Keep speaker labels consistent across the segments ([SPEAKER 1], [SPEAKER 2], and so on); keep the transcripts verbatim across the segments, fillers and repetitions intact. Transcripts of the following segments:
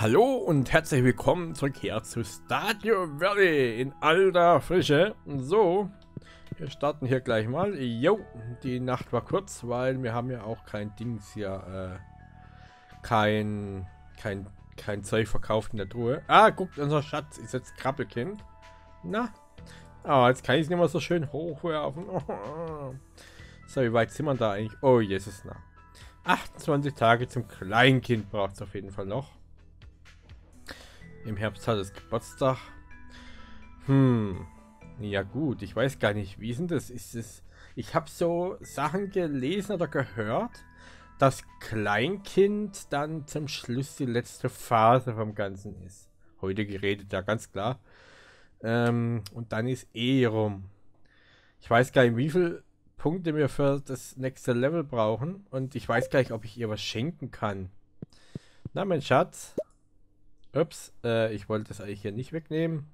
[SPEAKER 1] Hallo und herzlich willkommen zurück hier zu Stardew Valley in alter Frische. So, wir starten hier gleich mal. Jo, die Nacht war kurz, weil wir haben ja auch kein Dings hier, äh, kein, kein, kein Zeug verkauft in der Truhe. Ah, guckt, unser Schatz ist jetzt Krabbelkind. Na, ah, jetzt kann ich es nicht mehr so schön hochwerfen. So, wie weit sind wir da eigentlich? Oh, Jesus, na. achtundzwanzig Tage zum Kleinkind braucht es auf jeden Fall noch. Im Herbst hat es Geburtstag. Hm. Ja gut, ich weiß gar nicht, wie ist denn das? Ist es. Ich habe so Sachen gelesen oder gehört, dass Kleinkind dann zum Schluss die letzte Phase vom Ganzen ist. Heute geredet, ja ganz klar. Ähm, und dann ist eh rum. Ich weiß gar nicht, wie viele Punkte wir für das nächste Level brauchen. Und ich weiß gar nicht, ob ich ihr was schenken kann. Na, mein Schatz. Ups, äh, ich wollte das eigentlich hier nicht wegnehmen.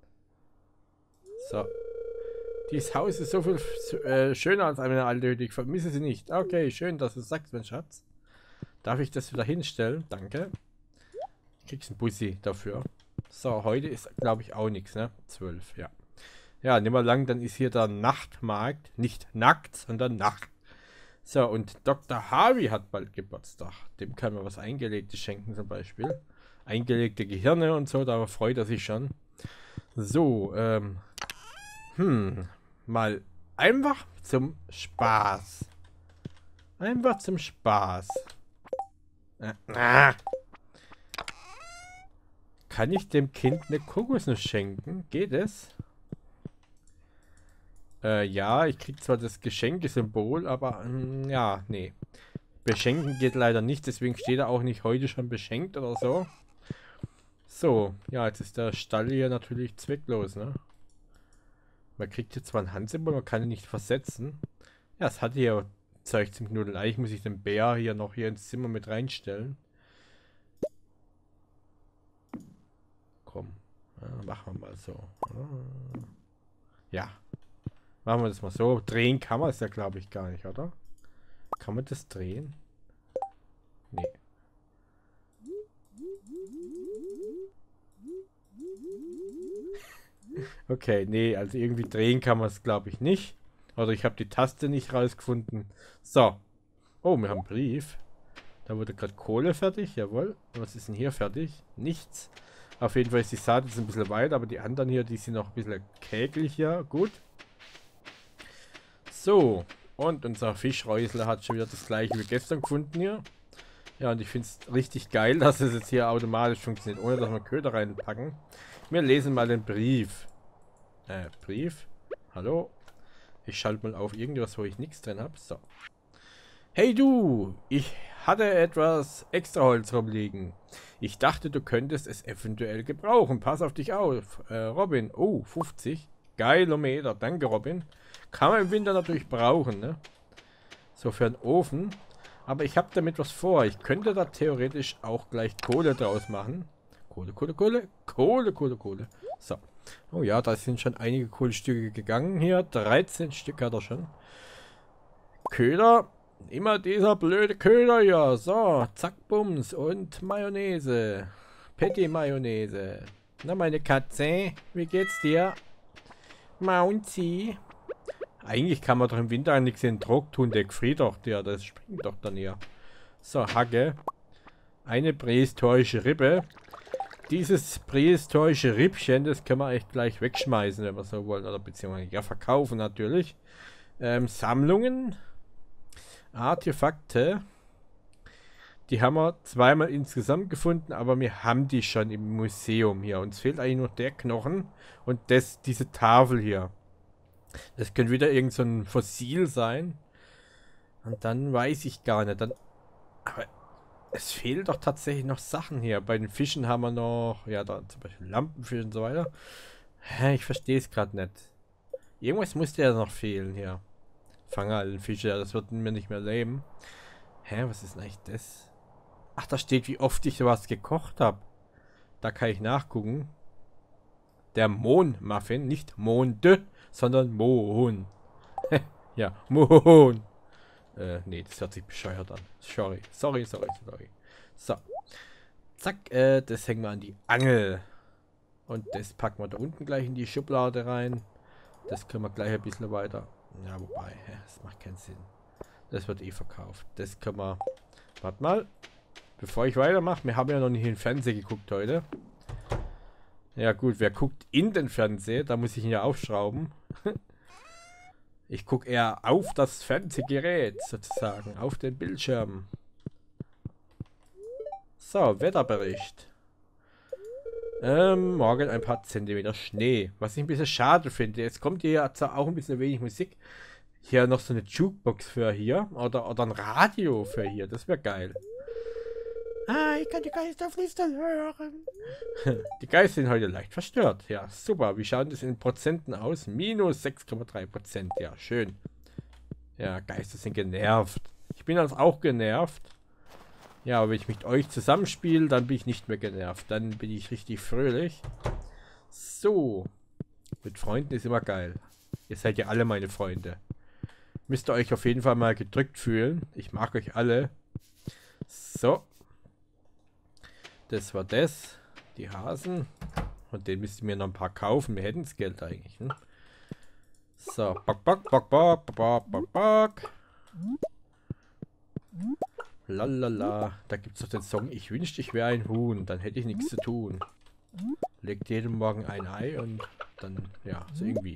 [SPEAKER 1] So. Dieses Haus ist so viel äh, schöner als eine alte Hütte. Ich vermisse sie nicht. Okay, schön, dass du sagst, mein Schatz. Darf ich das wieder hinstellen? Danke. Kriegst einen Bussi dafür. So, heute ist, glaube ich, auch nichts, ne? zwölf, ja. Ja, nicht mehr lang, dann ist hier der Nachtmarkt. Nicht nackt, sondern Nacht. So, und Doktor Harvey hat bald Geburtstag. Dem kann man was Eingelegtes schenken, zum Beispiel. Eingelegte Gehirne und so, da freut er sich schon. So, ähm. Hm. Mal einfach zum Spaß. Einfach zum Spaß. Äh, ah. Kann ich dem Kind eine Kokosnuss schenken? Geht es? Äh, ja, ich krieg zwar das Geschenkesymbol, aber ähm, ja, nee. Beschenken geht leider nicht, deswegen steht er auch nicht heute schon beschenkt oder so. So, ja, jetzt ist der Stall hier natürlich zwecklos, ne? Man kriegt hier zwar ein Handsymbol, man kann ihn nicht versetzen. Ja, es hat hier Zeug zum Knuddeln. Eigentlich muss ich den Bär hier noch hier ins Zimmer mit reinstellen. Komm, ja, machen wir mal so. Ja, machen wir das mal so. Drehen kann man es ja, glaube ich, gar nicht, oder? Kann man das drehen? Nee. Okay, nee, also irgendwie drehen kann man es, glaube ich, nicht. Oder ich habe die Taste nicht rausgefunden. So. Oh, wir haben einen Brief. Da wurde gerade Kohle fertig, jawohl. Was ist denn hier fertig? Nichts. Auf jeden Fall ist die Saat jetzt ein bisschen weit, aber die anderen hier, die sind noch ein bisschen kägelig hier. Gut. So. Und unser Fischräusler hat schon wieder das gleiche wie gestern gefunden hier. Ja, und ich finde es richtig geil, dass es jetzt hier automatisch funktioniert, ohne dass wir Köder reinpacken. Wir lesen mal den Brief. Äh, Brief? Hallo? Ich schalte mal auf irgendwas, wo ich nichts drin habe. So. Hey du! Ich hatte etwas extra Holz rumliegen. Ich dachte, du könntest es eventuell gebrauchen. Pass auf dich auf. Äh, Robin. Oh, fünfzig. Geilometer. Danke, Robin. Kann man im Winter natürlich brauchen, ne? So für einen Ofen. Aber ich habe damit was vor. Ich könnte da theoretisch auch gleich Kohle draus machen. Kohle, Kohle, Kohle. Kohle, Kohle, Kohle. So. Oh ja, da sind schon einige Kohlestücke gegangen hier. dreizehn Stück hat er schon. Köder. Immer dieser blöde Köder hier. So, zack, bums. Und Mayonnaise. Patty-Mayonnaise. Na, meine Katze. Wie geht's dir? Mounty. Eigentlich kann man doch im Winter nichts in den Druck tun. Der gefriert doch. Der, das springt doch dann hier. So, Hacke. Eine prähistorische Rippe. Dieses prähistorische Rippchen, das können wir echt gleich wegschmeißen, wenn wir so wollen. Oder beziehungsweise ja verkaufen natürlich. Ähm, Sammlungen. Artefakte. Die haben wir zweimal insgesamt gefunden, aber wir haben die schon im Museum hier. Uns fehlt eigentlich nur der Knochen und das, diese Tafel hier. Das könnte wieder irgend so ein Fossil sein. Und dann weiß ich gar nicht. Dann, aber es fehlen doch tatsächlich noch Sachen hier. Bei den Fischen haben wir noch, ja, da zum Beispiel Lampenfisch und so weiter. Hä, ich verstehe es gerade nicht. Irgendwas musste ja noch fehlen hier. Fangallenfische, das würden wir nicht mehr leben. Hä, was ist denn eigentlich das? Ach, da steht, wie oft ich sowas gekocht habe. Da kann ich nachgucken. Der Mohn-Muffin, nicht Monde, sondern Mohn. Ja, Mohn. Äh, nee, das hört sich bescheuert an. Sorry, sorry, sorry, sorry. So. Zack, äh, das hängen wir an die Angel. Und das packen wir da unten gleich in die Schublade rein. Das können wir gleich ein bisschen weiter. Ja, wobei, hä, das macht keinen Sinn. Das wird eh verkauft. Das können wir... Warte mal. Bevor ich weitermache, wir haben ja noch nicht in den Fernseher geguckt heute. Ja gut, wer guckt in den Fernseher? Da muss ich ihn ja aufschrauben. Ich gucke eher auf das Fernsehgerät, sozusagen. Auf den Bildschirm. So, Wetterbericht. Ähm, morgen ein paar Zentimeter Schnee. Was ich ein bisschen schade finde. Jetzt kommt hier zwar auch ein bisschen wenig Musik. Hier noch so eine Jukebox für hier. Oder, oder ein Radio für hier. Das wäre geil. Ah, ich kann die Geister flüstern hören. Die Geister sind heute leicht verstört. Ja, super. Wie schaut das in Prozenten aus? Minus sechs Komma drei Prozent. Ja, schön. Ja, Geister sind genervt. Ich bin also auch genervt. Ja, aber wenn ich mit euch zusammenspiele, dann bin ich nicht mehr genervt. Dann bin ich richtig fröhlich. So. Mit Freunden ist immer geil. Ihr seid ja alle meine Freunde. Müsst ihr euch auf jeden Fall mal gedrückt fühlen. Ich mag euch alle. So. Das war das. Die Hasen. Und den müsst ihr mir noch ein paar kaufen. Wir hätten das Geld eigentlich. Hm? So. Bock, bock, bock, bock, bock, bock, bock. Lalala. Da gibt es doch den Song. Ich wünschte, ich wäre ein Huhn. Dann hätte ich nichts zu tun. Legt jeden Morgen ein Ei und dann, ja, so irgendwie.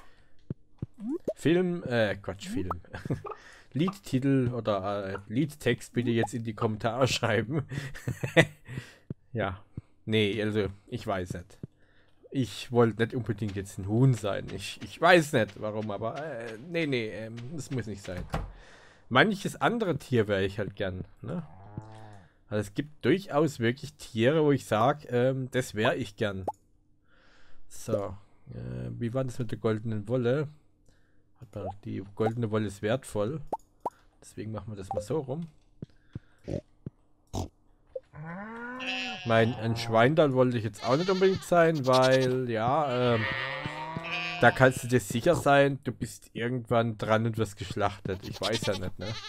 [SPEAKER 1] Film, äh, Quatsch, Film. Liedtitel oder äh, Liedtext bitte jetzt in die Kommentare schreiben. Ja, nee, also ich weiß nicht. Ich wollte nicht unbedingt jetzt ein Huhn sein. Ich, ich weiß nicht warum, aber äh, nee, nee, ähm, das muss nicht sein. Manches andere Tier wäre ich halt gern, ne? Also es gibt durchaus wirklich Tiere, wo ich sage, ähm, das wäre ich gern. So, äh, wie war das mit der goldenen Wolle? Hat man, die goldene Wolle ist wertvoll. Deswegen machen wir das mal so rum. Mein ein Schweindal wollte ich jetzt auch nicht unbedingt sein, weil, ja, ähm, da kannst du dir sicher sein, du bist irgendwann dran und wirst geschlachtet. Ich weiß ja nicht, ne?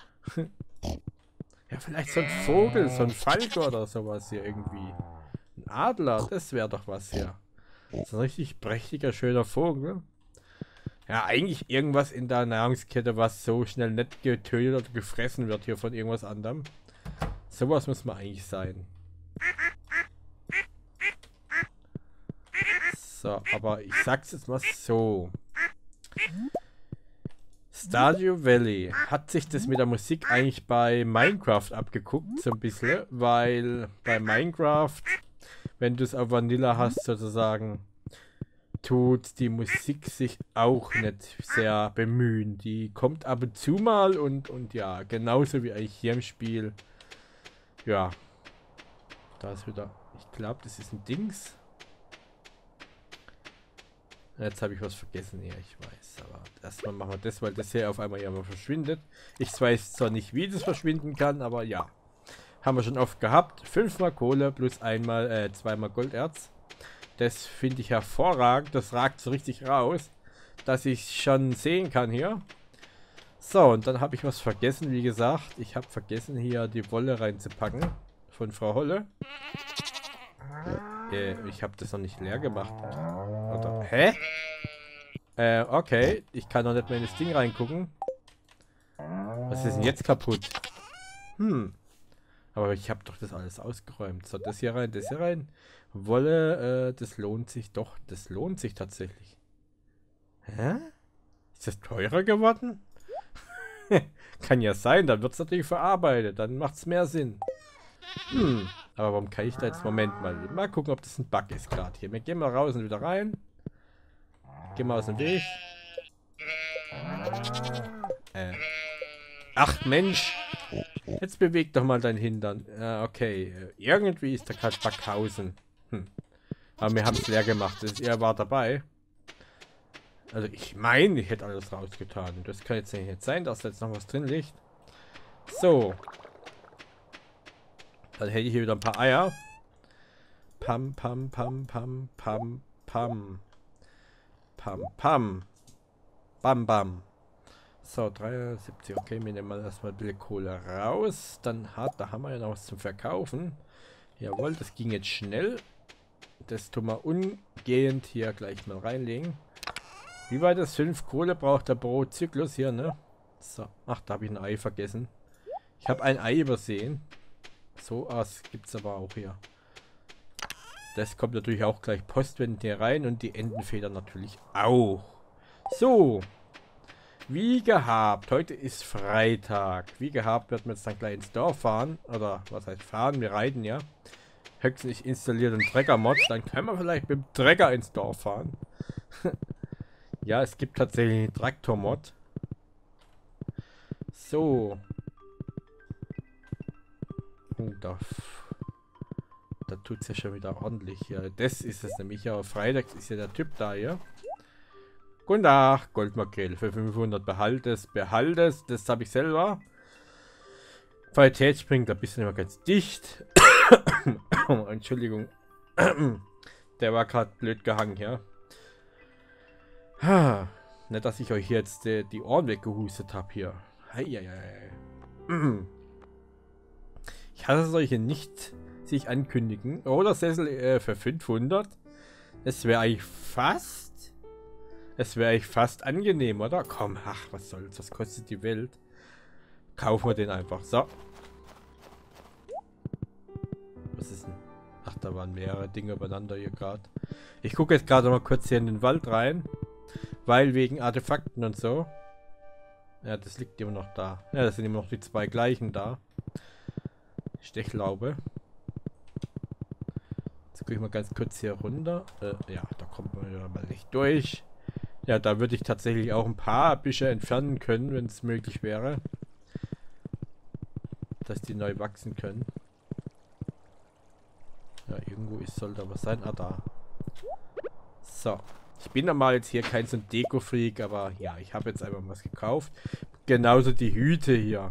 [SPEAKER 1] Ja, vielleicht so ein Vogel, so ein Falke oder sowas hier irgendwie. Ein Adler, das wäre doch was hier. So ein richtig prächtiger, schöner Vogel. Ja, eigentlich irgendwas in der Nahrungskette, was so schnell nicht getötet oder gefressen wird hier von irgendwas anderem. Sowas muss man eigentlich sein. So, aber ich sag's jetzt mal so. Stardew Valley hat sich das mit der Musik eigentlich bei Minecraft abgeguckt, so ein bisschen, weil bei Minecraft, wenn du es auf Vanilla hast sozusagen, tut die Musik sich auch nicht sehr bemühen. Die kommt ab und zu mal und, und ja, genauso wie eigentlich hier im Spiel. Ja, da ist wieder, ich glaube, das ist ein Dings. Jetzt habe ich was vergessen, ja, ich weiß, aber erstmal machen wir das, weil das hier auf einmal ja mal verschwindet. Ich weiß zwar nicht, wie das verschwinden kann, aber ja. Haben wir schon oft gehabt. Fünfmal Kohle plus einmal, äh, zweimal Golderz. Das finde ich hervorragend. Das ragt so richtig raus, dass ich schon sehen kann hier. So, und dann habe ich was vergessen, wie gesagt. Ich habe vergessen, hier die Wolle reinzupacken von Frau Holle. Äh, ich habe das noch nicht leer gemacht. Oder, hä? Äh, okay. Ich kann noch nicht mehr in das Ding reingucken. Was ist denn jetzt kaputt? Hm. Aber ich habe doch das alles ausgeräumt. So, das hier rein, das hier rein. Wolle, äh, das lohnt sich doch. Das lohnt sich tatsächlich. Hä? Ist das teurer geworden? Kann ja sein, dann wird es natürlich verarbeitet. Dann macht es mehr Sinn. Hm. Aber warum kann ich da jetzt... Moment mal. Mal gucken, ob das ein Bug ist gerade hier. Wir gehen mal raus und wieder rein. Gehen mal aus dem Weg. Äh. Ach Mensch. Jetzt beweg doch mal dein Hintern. Äh, okay. Irgendwie ist da gerade Backhausen. Hm. Aber wir haben es leer gemacht. Er war dabei. Also ich meine, ich hätte alles rausgetan. Das kann jetzt nicht sein, dass da jetzt noch was drin liegt. So. Dann hätte ich hier wieder ein paar Eier. Pam, pam, pam, pam, pam, pam. Pam, pam. Bam, bam. So, dreiundsiebzig. Okay, wir nehmen mal erstmal ein bisschen Kohle raus. Dann hat, da haben wir ja noch was zum Verkaufen. Jawohl, das ging jetzt schnell. Das tun wir umgehend hier gleich mal reinlegen. Wie weit das fünf Kohle braucht der pro Zyklus hier, ne? So. Ach, da habe ich ein Ei vergessen. Ich habe ein Ei übersehen. So was gibt es aber auch hier. Das kommt natürlich auch gleich postwendend hier rein und die Entenfedern natürlich auch. So. Wie gehabt. Heute ist Freitag. Wie gehabt werden wir jetzt dann gleich ins Dorf fahren. Oder was heißt fahren? Wir reiten ja. Höchstens ich installiere den Trecker-Mod. Dann können wir vielleicht mit dem Trecker ins Dorf fahren. Ja, es gibt tatsächlich einen Traktor-Mod. So. Oh, da, da tut es ja schon wieder ordentlich. Ja, das ist es nämlich. Ja, Freitag ist ja der Typ da hier. Guten Tag, Goldmakrele für fünfhundert. Behalt es, behalt es. Das habe ich selber. Qualität springt ein bisschen immer ganz dicht. Entschuldigung. Der war gerade blöd gehangen hier. Ha. Nicht, dass ich euch jetzt äh, die Ohren weggehustet habe hier. Heieiei. Ich hasse solche nicht sich ankündigen. Oder Sessel äh, für fünfhundert. Es wäre eigentlich fast... Es wäre eigentlich fast angenehm, oder? Komm, ach, was soll's. Was kostet die Welt? Kaufen wir den einfach. So. Was ist denn? Ach, da waren mehrere Dinge übereinander hier gerade. Ich gucke jetzt gerade mal kurz hier in den Wald rein. Weil wegen Artefakten und so. Ja, das liegt immer noch da. Ja, das sind immer noch die zwei gleichen da. Stechlaube. Jetzt gucke ich mal ganz kurz hier runter. Äh, ja, da kommt man ja mal nicht durch. Ja, da würde ich tatsächlich auch ein paar Büsche entfernen können, wenn es möglich wäre. Dass die neu wachsen können. Ja, irgendwo ist, soll da was sein. Ah, da. So. Ich bin normal jetzt hier kein so ein Deko-Freak, aber ja, ich habe jetzt einfach was gekauft. Genauso die Hüte hier.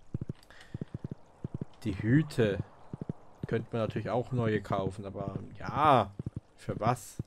[SPEAKER 1] Die Hüte. Könnte man natürlich auch neue kaufen, aber ja, für was?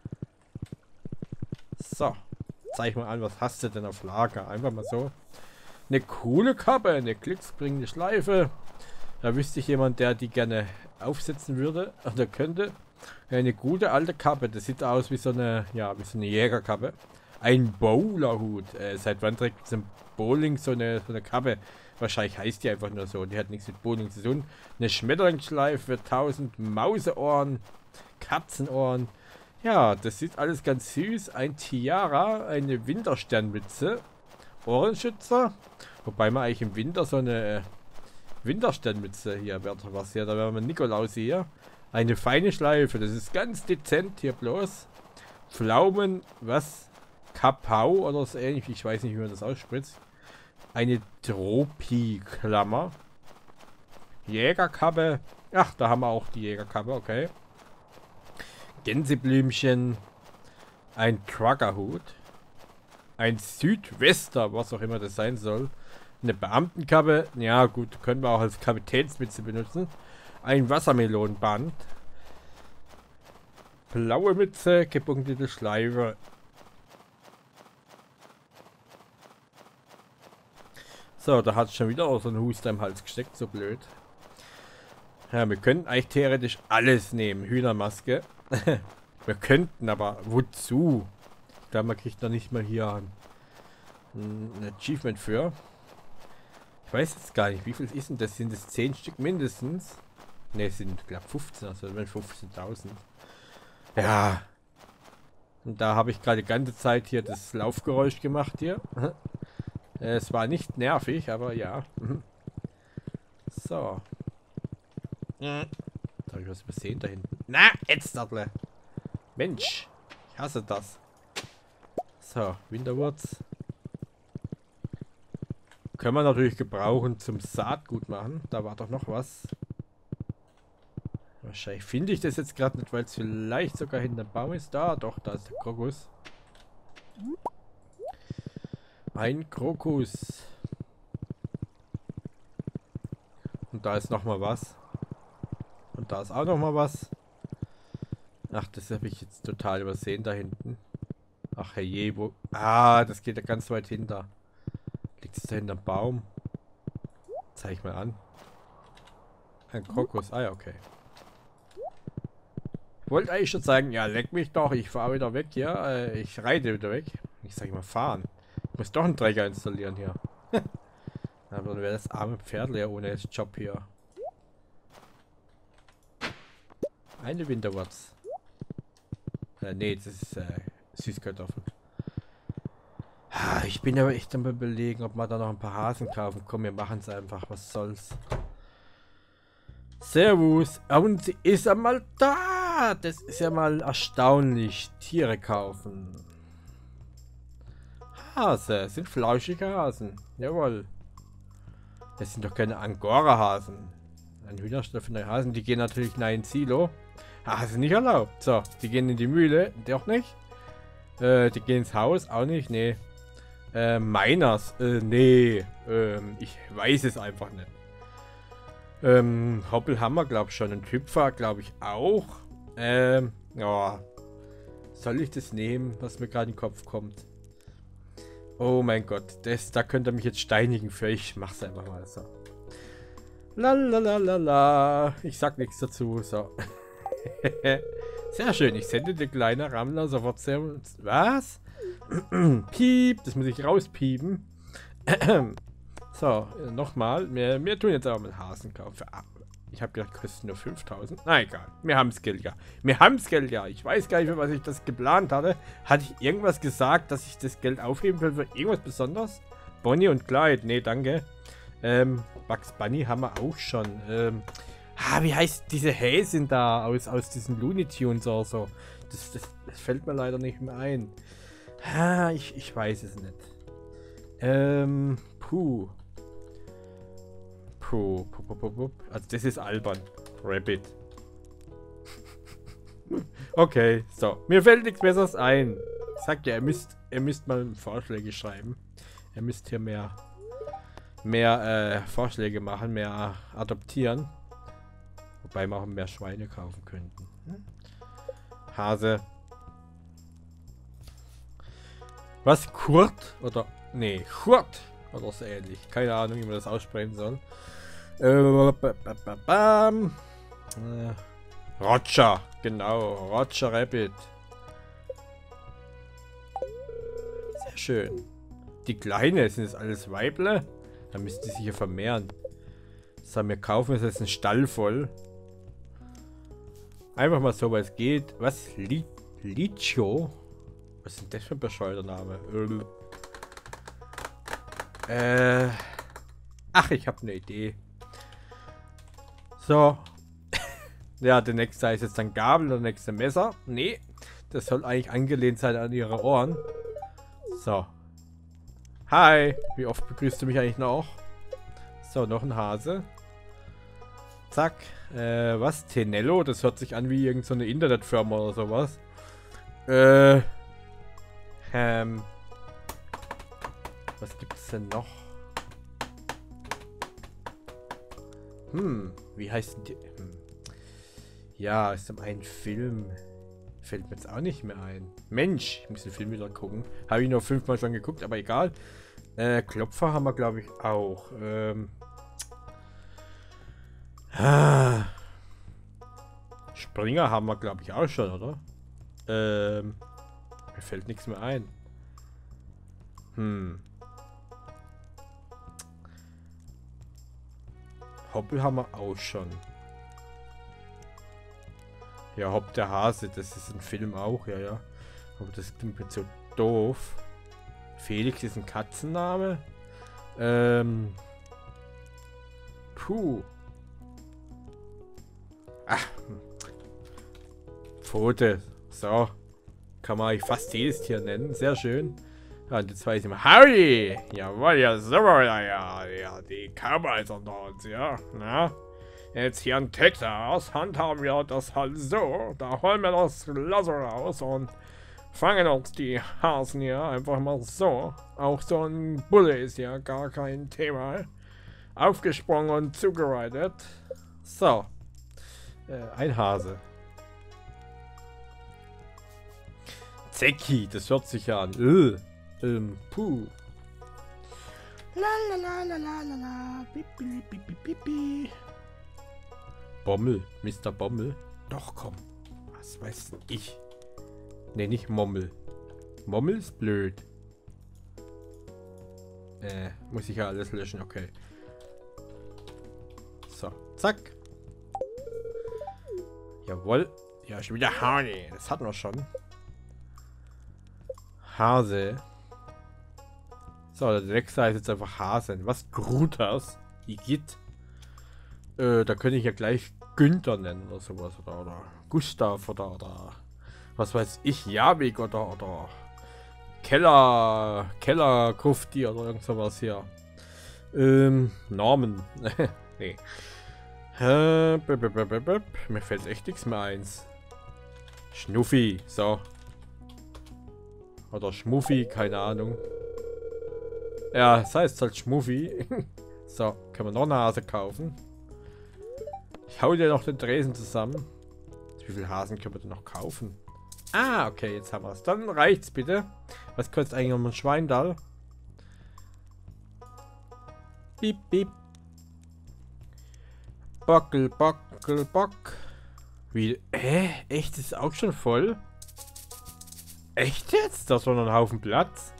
[SPEAKER 1] So. Zeig mal an, was hast du denn auf Lager? Einfach mal so. Eine coole Kappe, eine glücksbringende Schleife. Da wüsste ich jemand, der die gerne aufsetzen würde oder könnte. Eine gute alte Kappe. Das sieht aus wie so eine, ja, wie so eine Jägerkappe. Ein Bowlerhut. Äh, seit wann trägt zum Bowling so eine, so eine Kappe? Wahrscheinlich heißt die einfach nur so. Die hat nichts mit Bowling zu tun. Eine Schmetterlingsschleife, tausend Mauseohren, Katzenohren. Ja, das sieht alles ganz süß. Ein Tiara, eine Wintersternmütze, Ohrenschützer. Wobei man eigentlich im Winter so eine Wintersternmütze hier wäre was hier. Da wären wir Nikolaus hier. Eine feine Schleife, das ist ganz dezent hier bloß. Pflaumen, was? Kapau oder so ähnlich, ich weiß nicht, wie man das ausspricht. Eine Tropi-Klammer. Jägerkappe. Ach, da haben wir auch die Jägerkappe, okay. Gänseblümchen. Ein Truckerhut. Ein Südwester, was auch immer das sein soll. Eine Beamtenkappe. Ja gut, können wir auch als Kapitänsmütze benutzen. Ein Wassermelonenband. Blaue Mütze, gepunktete Schleife. So, da hat es schon wieder so ein Huster im Hals gesteckt, so blöd. Ja, wir könnten eigentlich theoretisch alles nehmen. Hühnermaske. Wir könnten, aber wozu? Ich glaube, man kriegt noch nicht mal hier ein, ein Achievement für. Ich weiß jetzt gar nicht, wie viel ist denn das? Sind es zehn Stück mindestens? Ne, es sind, glaube fünfzehn, also fünfzehntausend. Ja. Und da habe ich gerade die ganze Zeit hier das Laufgeräusch gemacht hier. Es war nicht nervig, aber ja. So. Da habe ich was übersehen da hinten. Na, jetzt, Dattle. Mensch, ich hasse das. So, Winterwurz. Können wir natürlich gebrauchen zum Saatgut machen. Da war doch noch was. Wahrscheinlich finde ich das jetzt gerade nicht, weil es vielleicht sogar hinter dem Baum ist. Da, doch, da ist der Krokus. Ein Krokus. Und da ist noch mal was. Und da ist auch noch mal was. Ach, das habe ich jetzt total übersehen da hinten. Ach herrje, wo... Ah, das geht ja ganz weit hinter. Liegt es da hinterm Baum? Zeig ich mal an. Ein Krokus. Ah ja, okay. wollte eigentlich schon sagen, ja, leck mich doch, ich fahre wieder weg hier. Äh, ich reite wieder weg. Ich sage mal fahren. Ich muss doch einen Träger installieren hier. Aber dann wäre das arme Pferd leer ohne jetzt Job hier. Eine Winterwurz. Äh, nee, das ist äh, Süßkartoffel. Ah, ich bin aber echt am Überlegen, ob wir da noch ein paar Hasen kaufen. Komm, wir machen es einfach. Was soll's. Servus. Und sie ist einmal da. Das ist ja mal erstaunlich. Tiere kaufen. Hase. Das sind flauschige Hasen. Jawohl. Das sind doch keine Angora-Hasen. Ein Hühnerstall für neue Hasen. Die gehen natürlich in ein Silo. Ah, das ist nicht erlaubt. So, die gehen in die Mühle. Doch nicht. Äh, die gehen ins Haus. Auch nicht. Nee. Äh, Miners. Äh, nee. Ähm, ich weiß es einfach nicht. Ähm, Hoppel haben wir, glaube ich, schon. Und Hüpfer, glaube ich, auch. Ähm, ja. Soll ich das nehmen, was mir gerade in den Kopf kommt? Oh mein Gott. Das, da könnt ihr mich jetzt steinigen für. Ich mach's einfach mal so. Lalalala. Ich sag nichts dazu. So. Sehr schön. Ich sende den kleinen Rammler sofort sehr... Was? Piep. Das muss ich rauspiepen. So, nochmal. Wir, wir tun jetzt aber mal Hasen kaufen. Ich habe gedacht, kosten nur fünftausend. Na egal. Wir haben das Geld ja. Wir haben das Geld ja. Ich weiß gar nicht, für was ich das geplant hatte. Hatte ich irgendwas gesagt, dass ich das Geld aufheben will für irgendwas Besonderes? Bonnie und Clyde. Nee, danke. Ähm, Bugs Bunny haben wir auch schon. Ähm, ah, wie heißt diese Häsin da aus, aus diesen Looney Tunes oder so? Das, das, das fällt mir leider nicht mehr ein. Ah, ich, ich weiß es nicht. Ähm, puh. Puh, puh, puh, puh, puh. Also das ist albern. Rabbit. Okay, so. Mir fällt nichts Besseres ein. Ich sag ja, ihr müsst, ihr müsst mal Vorschläge schreiben. Ihr müsst hier mehr, mehr äh, Vorschläge machen, mehr adoptieren. Wobei wir auch mehr Schweine kaufen könnten. Hm? Hase. Was? Kurt? Oder? Nee, Kurt. Oder so ähnlich. Keine Ahnung, wie man das aussprechen soll. Äh, bam. Äh, Roger. Genau. Roger Rabbit. Sehr schön. Die Kleine, sind das alles Weible? Dann müsste sie sich hier vermehren. So, wir kaufen jetzt einen Stall voll. Einfach mal so, weil es geht. Was? Li Licio? Was ist denn das für ein bescheuerter Name? Äh. Ach, ich habe eine Idee. So. Ja, der nächste ist jetzt dann Gabel, der nächste Messer. Nee. Das soll eigentlich angelehnt sein an ihre Ohren. So. Hi. Wie oft begrüßt du mich eigentlich noch? So, noch ein Hase. Zack. Äh, was? Tenello? Das hört sich an wie irgendeine so Internetfirma oder sowas. Äh. Ähm. Was gibt es denn noch? Hm, wie heißt die? Hm. Ja, ist ein Film. Fällt mir jetzt auch nicht mehr ein. Mensch, ich muss den Film wieder gucken. Habe ich nur fünfmal schon geguckt, aber egal. Äh, Klopfer haben wir, glaube ich, auch. Ähm. Ah. Springer haben wir, glaube ich, auch schon, oder? Ähm. Mir fällt nichts mehr ein. Hm. Hoppel haben wir auch schon. Ja, Hopp der Hase, das ist ein Film auch, ja, ja. Aber das klingt mir so doof. Felix ist ein Katzenname. Ähm. Puh. Ach. Pfote. So. Kann man eigentlich fast jedes Tier nennen. Sehr schön. Ja, und jetzt weiß ich mal. Harry! Jawohl, ja, so, ja, ja, ja, die Cowboys unter uns, ja. Na? Jetzt hier in Texas handhaben wir das halt so. Da holen wir das Lasso raus und fangen uns die Hasen hier einfach mal so. Auch so ein Bulle ist ja gar kein Thema. Aufgesprungen und zugereitet. So. Äh, ein Hase. Zecki, das hört sich ja an. Äh, ähm, puh. La la la la la la la. Bibi, bibi, bibi. Bommel, Mister Bommel. Doch, komm. Was weiß ich? Ne, nicht Mommel. Mommel ist blöd. Äh, muss ich ja alles löschen, okay. So, zack. Jawohl. Ja, schon wieder Hase. Das hatten wir schon. Hase. So, der nächste heißt jetzt einfach Hasen. Was? Grutas? Igitt. Äh, da könnte ich ja gleich Günther nennen oder sowas. Oder, oder Gustav oder, oder was weiß ich, Javik oder, oder Keller, Keller Kufti oder irgend sowas hier. Ähm, Namen. Nee. Äh, b -b -b -b -b. Mir fällt echt nichts mehr eins. Schnuffi, so. Oder Schmuffi, keine Ahnung. Ja, das heißt halt Schmuffi. So, können wir noch eine Hase kaufen. Ich hau dir noch den Tresen zusammen. Wie viele Hasen können wir denn noch kaufen? Ah, okay, jetzt haben wir es. Dann reicht's bitte. Was kostet eigentlich noch ein Schweindal? Piep, piep. Bockel, bockel, bock. Wie? Hä? Echt? Ist auch schon voll? Echt jetzt? Da ist doch noch ein Haufen Platz.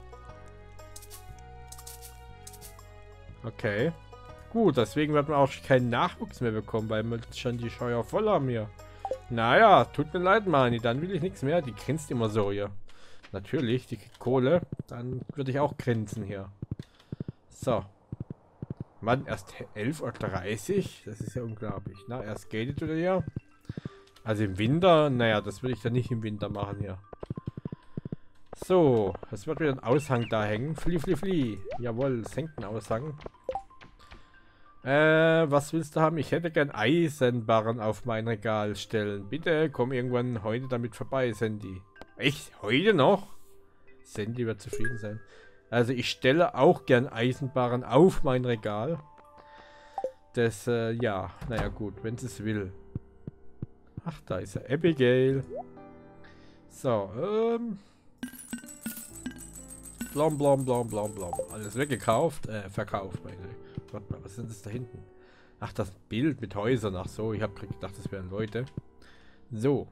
[SPEAKER 1] Okay. Gut, deswegen wird man auch keinen Nachwuchs mehr bekommen, weil wir schon die Scheuer voll haben hier. Naja, tut mir leid, Mani, dann will ich nichts mehr. Die grinst immer so hier. Natürlich, die kriegt Kohle. Dann würde ich auch grinsen hier. So. Mann, erst elf Uhr dreißig? Das ist ja unglaublich. Na, erst geht es wieder hier. Also im Winter, naja, das würde ich dann nicht im Winter machen hier. So, es wird wieder ein Aushang da hängen. Flie, flie, flie. Jawohl, es hängt ein Aushang. Äh, was willst du haben? Ich hätte gern Eisenbarren auf mein Regal stellen. Bitte komm irgendwann heute damit vorbei, Sandy. Echt? Heute noch? Sandy wird zufrieden sein. Also ich stelle auch gern Eisenbarren auf mein Regal. Das, äh, ja, naja gut, wenn es will. Ach, da ist er. Abigail. So, ähm... Blom, blom, blom, blom, blom. Alles weggekauft, äh, verkauft, meine ich. Warte mal, was sind das da hinten? Ach, das Bild mit Häusern. Ach so, ich habe gedacht, das wären Leute. So.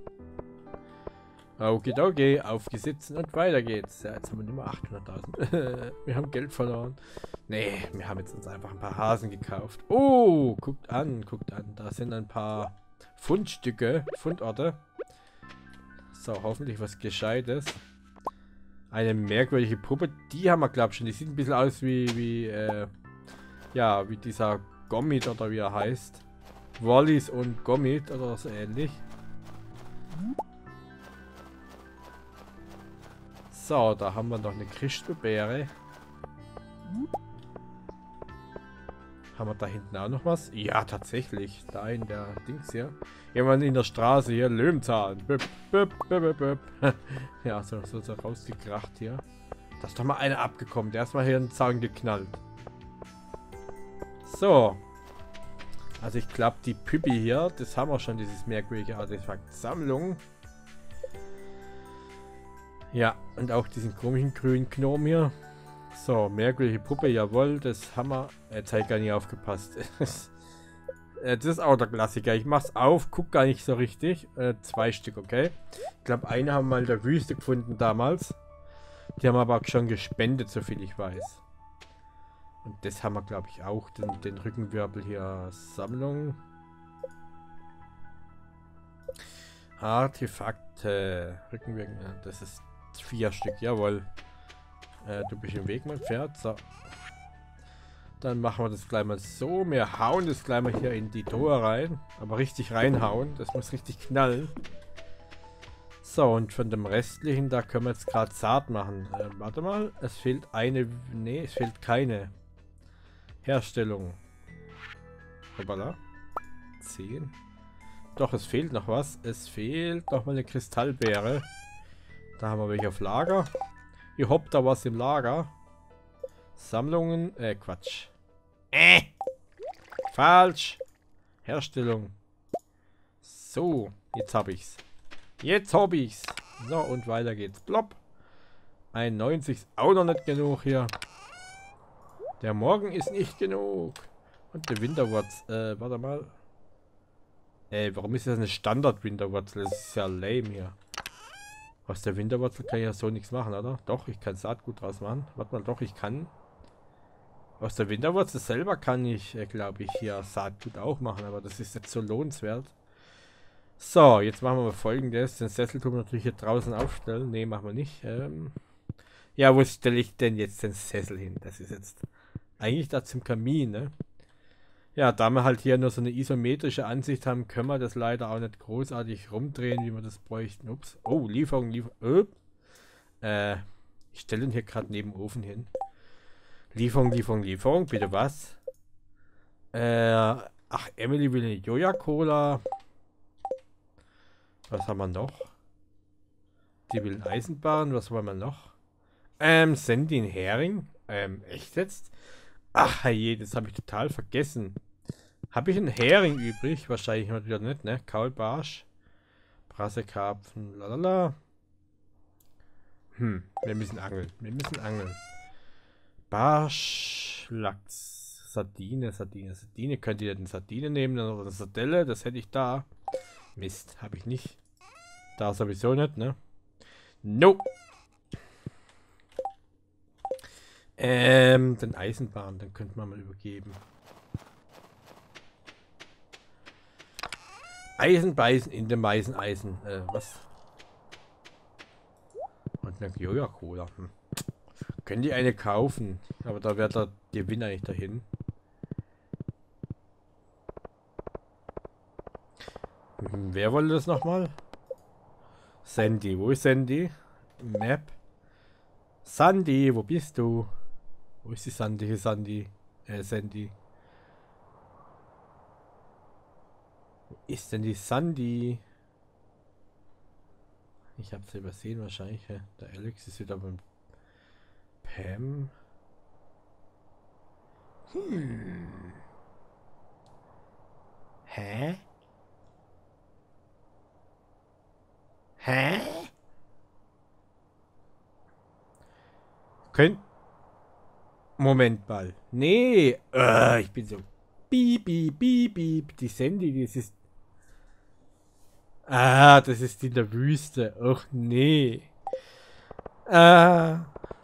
[SPEAKER 1] Okidoki, aufgesitzen und weiter geht's. Ja, jetzt haben wir nur mal achthunderttausend. Wir haben Geld verloren. Nee, wir haben jetzt uns einfach ein paar Hasen gekauft. Oh, guckt an, guckt an. Da sind ein paar Fundstücke, Fundorte. So, hoffentlich was Gescheites. Eine merkwürdige Puppe. Die haben wir, glaube ich, schon. Die sieht ein bisschen aus wie, wie, äh, ja, wie dieser Gomit oder wie er heißt. Wallis und Gomit oder so ähnlich. So, da haben wir noch eine Christelbeere. Haben wir da hinten auch noch was? Ja, tatsächlich. Da in der Dings hier. Jemand in der Straße hier. Löwenzahn. Böp, böp, böp, böp. Ja, so, so, so rausgekracht hier. Da ist doch mal einer abgekommen. Der ist mal hier in den Zaun geknallt. So. Also ich glaube, die Püppi hier, das haben wir schon, dieses merkwürdige Artefakt. Sammlung. Ja, und auch diesen komischen grünen Gnom hier. So, merkwürdige Puppe, jawohl, das haben wir. Jetzt habe ich gar nicht aufgepasst. Das ist auch der Klassiker. Ich mach's auf, guck gar nicht so richtig. Äh, zwei Stück, okay. Ich glaube, eine haben wir mal in der Wüste gefunden damals. Die haben aber auch schon gespendet, soviel ich weiß. Und das haben wir, glaube ich, auch. Den, den Rückenwirbel hier. Sammlung. Artefakte. Rückenwirbel. Das ist vier Stück, jawohl. Äh, du bist im Weg, mein Pferd. So. Dann machen wir das gleich mal so. Wir hauen das gleich mal hier in die Tore rein. Aber richtig reinhauen. Das muss richtig knallen. So, und von dem restlichen, da können wir jetzt gerade zart machen. Äh, warte mal. Es fehlt eine... Nee, es fehlt keine. Herstellung. Hoppala. zehn. Doch, es fehlt noch was. Es fehlt noch mal eine Kristallbeere. Da haben wir welche auf Lager. Ihr habt da was im Lager. Sammlungen. Äh, Quatsch. Äh. Falsch. Herstellung. So, jetzt hab ich's. Jetzt hab ich's. So, und weiter geht's. Plopp. einundneunzig ist auch noch nicht genug hier. Der Morgen ist nicht genug. Und der Winterwurz. Äh, warte mal. Ey, warum ist das eine Standard-Winterwurzel? Das ist ja lame hier. Aus der Winterwurzel kann ich ja so nichts machen, oder? Doch, ich kann Saatgut draus machen. Warte mal, doch, ich kann. Aus der Winterwurzel selber kann ich, äh, glaube ich, hier Saatgut auch machen, aber das ist jetzt so lohnenswert. So, jetzt machen wir mal Folgendes. Den Sessel tun wir natürlich hier draußen aufstellen. Ne, machen wir nicht. Ähm ja, wo stelle ich denn jetzt den Sessel hin? Das ist jetzt eigentlich da zum Kamin, ne? Ja, da wir halt hier nur so eine isometrische Ansicht haben, können wir das leider auch nicht großartig rumdrehen, wie wir das bräuchten. Ups. Oh, Lieferung, Lieferung. Äh, ich stelle ihn hier gerade neben dem Ofen hin. Lieferung, Lieferung, Lieferung. Bitte was? Äh, ach, Emily will eine Joja-Cola. Was haben wir noch? Die will Eisenbahn. Was wollen wir noch? Ähm, Sandy einen Hering. Ähm, echt jetzt? Ach je, das habe ich total vergessen. Habe ich einen Hering übrig? Wahrscheinlich mal wieder nicht, ne? Kaulbarsch. Brassekarpfen. Lalala. Hm, wir müssen angeln. Wir müssen angeln. Barsch. Lachs. Sardine, Sardine, Sardine. Könnt ihr denn Sardine nehmen? Dann noch eine Sardelle. Das hätte ich da. Mist, habe ich nicht. Da sowieso nicht, ne? No. Ähm, den Eisenbahn, dann könnte man mal übergeben. Eisen beißen in dem weißen Eisen. Äh, was? Und eine Joja-Cola. Hm. Können die eine kaufen? Aber da wäre der Gewinn eigentlich dahin. Hm, wer wollte das nochmal? Sandy, wo ist Sandy? Map. Sandy, wo bist du? Wo ist die Sandy? Hier Sandy. Äh, Sandy. Wo ist denn die Sandy? Ich habe sie übersehen wahrscheinlich. Ja. Der Alex ist wieder beim Pam. Hm. Hä? Hä? Könnt. Moment mal. Nee. Äh, ich bin so. Piep, piep, piep, piep. Die Sandy, das ist. Ah, das ist in der Wüste. Och nee. Ah.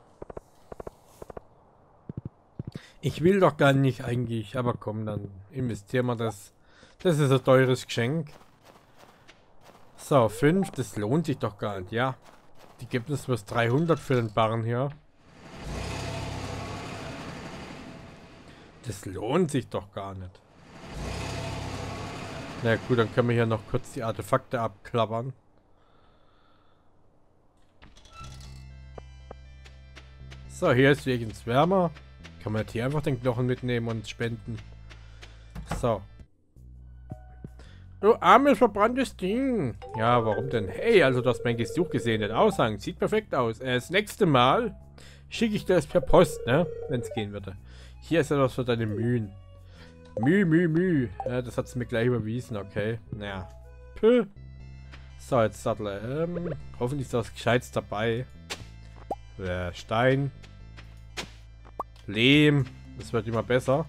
[SPEAKER 1] Ich will doch gar nicht eigentlich. Aber komm, dann investieren wir das. Das ist ein teures Geschenk. So, fünf. Das lohnt sich doch gar nicht. Ja. Die gibt es bloß dreihundert für den Barren hier. Das lohnt sich doch gar nicht. Na gut, dann können wir hier noch kurz die Artefakte abklappern. So, hier ist wenigstens wärmer. Kann man jetzt hier einfach den Knochen mitnehmen und spenden. So. Du armes, verbranntes Ding. Ja, warum denn? Hey, also du hast mein Gesuch gesehen. Den Aushang sieht perfekt aus. Äh, das nächste Mal schicke ich das per Post, ne? Wenn es gehen würde. Hier ist etwas für deine Mühen. Müh, Müh, Müh. Ja, das hat sie mir gleich überwiesen, okay. Naja. Puh. So, jetzt Sattel. Ähm, hoffentlich ist was Gescheites dabei. Äh, Stein. Lehm. Das wird immer besser.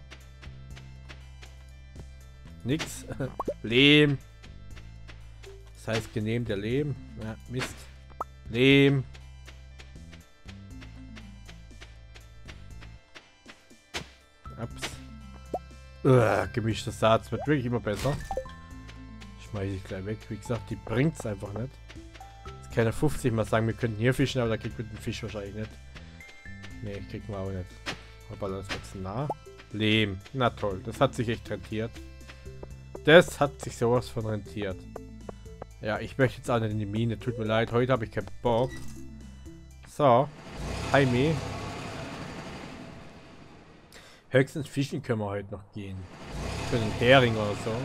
[SPEAKER 1] Nix. Lehm. Das heißt genehm der Lehm. Ja, Mist. Lehm. Ups. Uh, gemischtes Saat wird wirklich immer besser. Schmeiße ich gleich weg. Wie gesagt, die bringt es einfach nicht. Jetzt kann er fünfzig mal sagen, wir könnten hier fischen, aber da kriegt man den Fisch wahrscheinlich nicht. Ne, kriegen wir auch nicht. Aber das wird zu nah. Lehm. Na toll, das hat sich echt rentiert. Das hat sich sowas von rentiert. Ja, ich möchte jetzt auch nicht in die Mine. Tut mir leid, heute habe ich keinen Bock. So. Jaime. Höchstens fischen können wir heute noch gehen. Für den Hering oder so.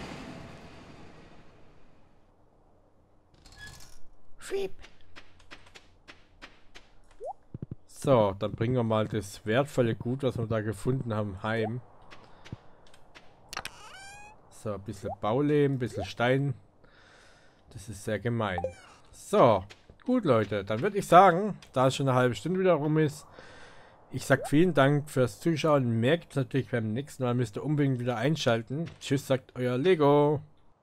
[SPEAKER 1] So, dann bringen wir mal das wertvolle Gut, was wir da gefunden haben, heim. So, ein bisschen Baulehm, ein bisschen Stein. Das ist sehr gemein. So, gut Leute, dann würde ich sagen, da es schon eine halbe Stunde wieder rum ist, ich sag vielen Dank fürs Zuschauen. Mehr gibt es natürlich beim nächsten Mal. Müsst ihr unbedingt wieder einschalten. Tschüss, sagt euer Lego.